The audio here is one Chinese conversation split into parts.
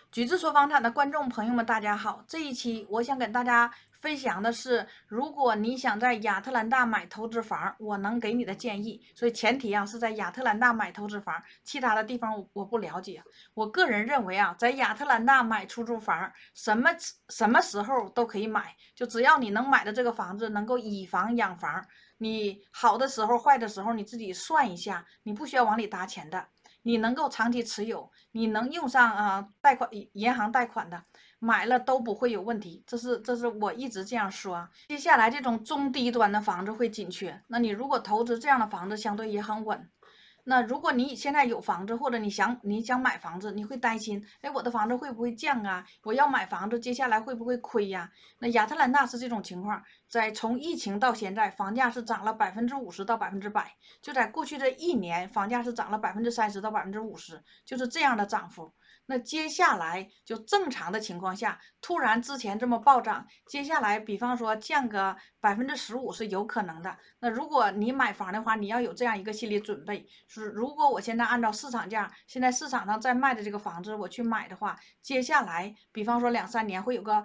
举智说房产的观众朋友们，大家好！这一期我想跟大家分享的是，如果你想在亚特兰大买投资房，我能给你的建议。所以前提是在亚特兰大买投资房，其他的地方我不了解。我个人认为在亚特兰大买出租房，什么时候都可以买，就只要你能买的这个房子能够以房养房，你好的时候、坏的时候你自己算一下，你不需要往里搭钱的。你能够长期持有，你能用上贷款银行贷款的，买了都不会有问题。这是我一直这样说。接下来这种中低端的房子会紧缺，那你如果投资这样的房子，相对也很稳。那如果你现在有房子，或者你想买房子，你会担心，哎，我的房子会不会降啊？我要买房子，接下来会不会亏呀？那亚特兰大是这种情况，从疫情到现在，房价是涨了50%到100%，就在过去这一年，房价是涨了30%到50%，就是这样的涨幅。那接下来就正常的情况下，突然之前这么暴涨，接下来比方说降个15%是有可能的。那如果你买房的话，你要有这样一个心理准备，是如果我现在按照市场价，现在市场上在卖的这个房子我去买的话，接下来比方说2、3年会有个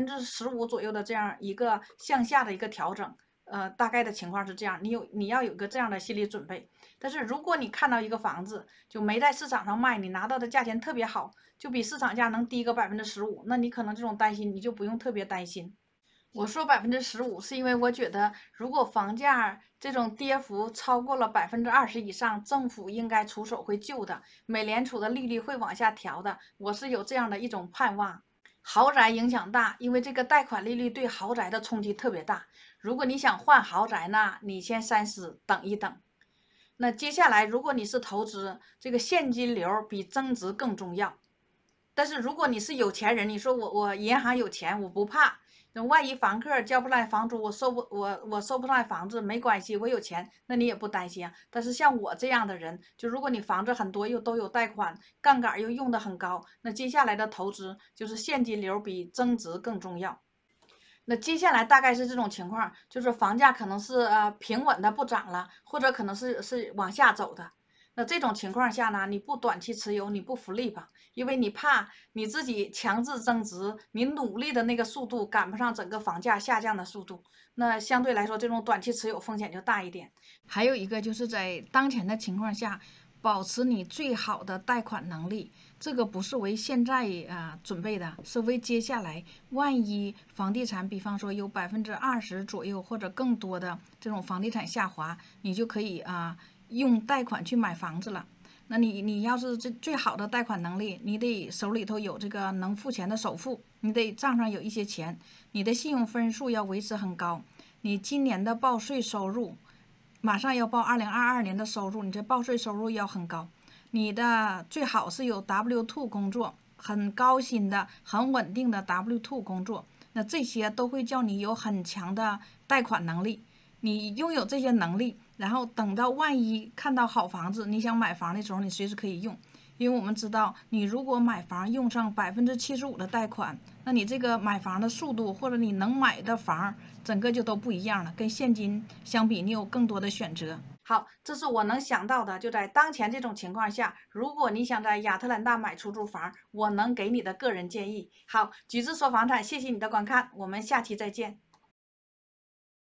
15%左右的这样一个向下的一个调整。大概的情况是这样，你要有个这样的心理准备。但是如果你看到一个房子就没在市场上卖，你拿到的价钱特别好，就比市场价能低个15%，那你可能这种担心你就不用特别担心。我说15%是因为我觉得，如果房价这种跌幅超过了20%以上，政府应该出手会救的，美联储的利率会往下调的，我是有这样的一种盼望。豪宅影响大，因为这个贷款利率对豪宅的冲击特别大。如果你想换豪宅呢，你先三思，等一等。那接下来，如果你是投资，这个现金流比增值更重要。但是如果你是有钱人，你说我银行有钱，我不怕。那万一房客交不来房租，我收不上来房子，没关系，我有钱，那你也不担心啊。但是像我这样的人，就如果你房子很多又都有贷款，杠杆又用的很高，那接下来的投资就是现金流比增值更重要。那接下来大概是这种情况，就是房价可能是平稳的不涨了，或者可能是往下走的。那这种情况下呢，你不短期持有，你不福利吧？因为你怕你自己强制增值，你努力的那个速度赶不上整个房价下降的速度，那相对来说，这种短期持有风险就大一点。还有一个就是在当前的情况下，保持你最好的贷款能力。这个不是为现在准备的，是为接下来万一房地产，比方说有20%左右或者更多的这种房地产下滑，你就可以用贷款去买房子了。那你要是最好的贷款能力，你得手里头有这个能付钱的首付，你得账上有一些钱，你的信用分数要维持很高，你今年的报税收入，马上要报2022年的收入，你这报税收入要很高。你的最好是有 W2 工作，很高薪的、很稳定的 W2 工作，那这些都会叫你有很强的贷款能力。你拥有这些能力，然后等到万一看到好房子，你想买房的时候，你随时可以用。因为我们知道，你如果买房用上75%的贷款，那你这个买房的速度或者你能买的房，整个就都不一样了。跟现金相比，你有更多的选择。好，这是我能想到的。就在当前这种情况下，如果你想在亚特兰大买出租房，我能给你的个人建议。好，橘子说房产，谢谢你的观看，我们下期再见。